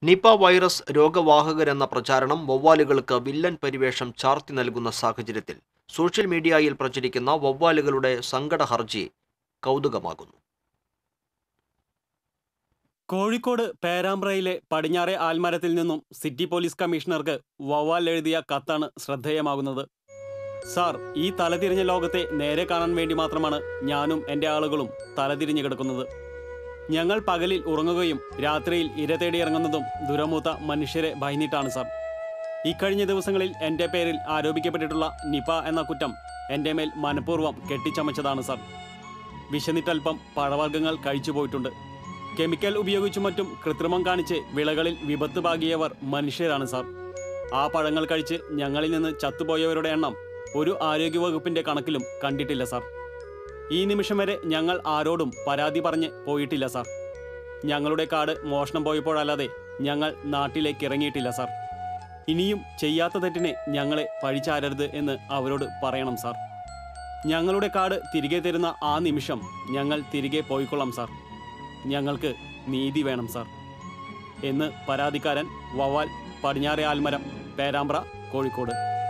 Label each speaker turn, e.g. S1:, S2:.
S1: Nipah virus രോഗവാഹകരെന്ന പ്രചാരണം വവ്വാലുകൾക്ക് villain പരിവേഷം ചാർത്തി നൽകുന്ന സാഹചര്യത്തിൽ സോഷ്യൽ മീഡിയയിൽ പ്രചരിക്കുന്ന വവ്വാലുകളുടെ സങ്കട ഹർജി കൗതുകമാകുന്നു.
S2: കോഴിക്കോട് പേരാമ്പ്രയിലെ പടിഞ്ഞാറെ ആൽമരത്തിൽ നിന്നും സിറ്റി പോലീസ് കമ്മീഷണർക്ക് വവ്വാൽ എഴുതിയ കത്താണ് ശ്രദ്ധേയമാകുന്നത്. സാർ, ഈ തലതിരിഞ്ഞ ലോകത്തെ നേരെ കാണാൻ വേണ്ടി മാത്രമാണ് ഞാനും എൻ്റെ ആളുകളും തലതിരിഞ്ഞു കിടക്കുന്നത്. ഞങ്ങൾ പകലിൽ ഉറങ്ങുകയും രാത്രിയിൽ ഇര തേടി ഇറങ്ങുന്നതും ദുരമൂത്ത മനുഷ്യരെ ഭയന്നിട്ടാണ് സാർ. ഇക്കഴിഞ്ഞ ദിവസങ്ങളിൽ എൻ്റെ പേരിൽ ആരോപിക്കപ്പെട്ടിട്ടുള്ള നിപ എന്ന കുറ്റം എൻ്റെ മേൽ മനഃപൂർവ്വം കെട്ടിച്ചമച്ചതാണ് സാർ. വിശന്നിട്ടൽപ്പം പഴവർഗ്ഗങ്ങൾ കഴിച്ചു പോയിട്ടുണ്ട്. കെമിക്കൽ ഉപയോഗിച്ചും മറ്റും കൃത്രിമം കാണിച്ച് വിളകളിൽ വിപത്ത് പാകിയവർ മനുഷ്യരാണ് സാർ. ആ പഴങ്ങൾ കഴിച്ച് ഞങ്ങളിൽ നിന്ന് ചത്തുപോയവരുടെ എണ്ണം ഒരു ആരോഗ്യവകുപ്പിൻ്റെ കണക്കിലും കണ്ടിട്ടില്ല സാർ. ഈ നിമിഷം വരെ ഞങ്ങൾ ആരോടും പരാതി പറഞ്ഞ് പോയിട്ടില്ല സാർ. ഞങ്ങളുടെ കാട് മോഷണം പോയപ്പോഴല്ലാതെ ഞങ്ങൾ നാട്ടിലേക്ക് ഇറങ്ങിയിട്ടില്ല സാർ. ഇനിയും ചെയ്യാത്ത തെറ്റിനെ ഞങ്ങളെ പഴിച്ചാരരുത് എന്ന് അവരോട് പറയണം സാർ. ഞങ്ങളുടെ കാട് തിരികെ തരുന്ന ആ നിമിഷം ഞങ്ങൾ തിരികെ പോയിക്കൊള്ളാം സാർ. ഞങ്ങൾക്ക് നീതി വേണം സാർ എന്ന് പരാതിക്കാരൻ വവ്വാൽ, പടിഞ്ഞാറെ ആൽമരം, പേരാമ്പ്ര, കോഴിക്കോട്.